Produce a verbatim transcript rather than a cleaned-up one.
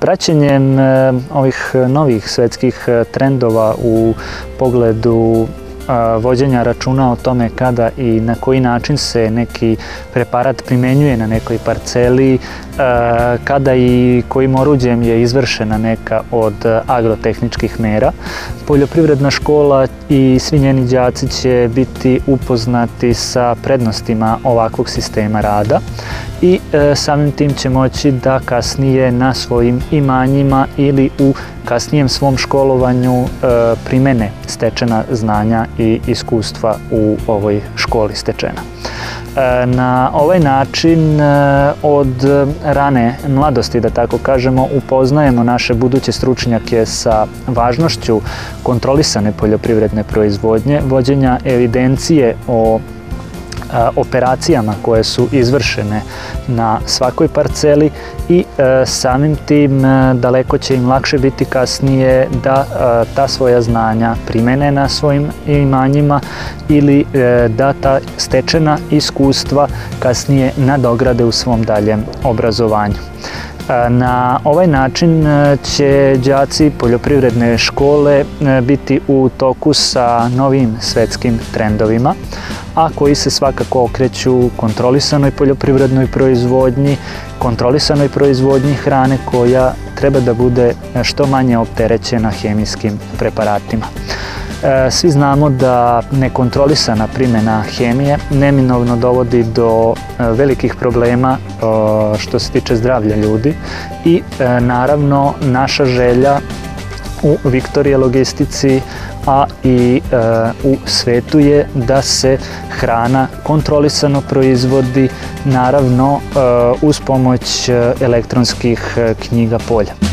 Praćenjem ovih novih svetskih trendova u pogledu vođenja računa o tome kada i na koji način se neki preparat primenjuje na nekoj parceli, kada i kojim oruđem je izvršena neka od agrotehničkih mera. Poljoprivredna škola i svi njeni đaci će biti upoznati sa prednostima ovakvog sistema rada i samim tim će moći da kasnije na svojim imanjima ili u kasnijem svom školovanju primene stečena znanja i iskustva u ovoj školi stečena. Na ovaj način od rane mladosti, da tako kažemo, upoznajemo naše buduće stručnjake sa važnošću kontrolisane poljoprivredne proizvodnje, vođenja evidencije o operacijama koje su izvršene na svakoj parceli i samim tim daleko će im lakše biti kasnije da ta svoja znanja primene na svojim imanjima ili da ta stečena iskustva kasnije nadograde u svom daljem obrazovanju. Na ovaj način će đaci poljoprivredne škole biti u toku sa novim svetskim trendovima, a koji se svakako okreću kontrolisanoj poljoprivrednoj proizvodnji, kontrolisanoj proizvodnji hrane koja treba da bude što manje opterećena hemijskim preparatima. Svi znamo da nekontrolisana primjena hemije neminovno dovodi do velikih problema što se tiče zdravlja ljudi i naravno naša želja u Victoria Logistici, a i u svetu je da se hrana kontrolisano proizvodi, naravno uz pomoć elektronskih knjiga polja.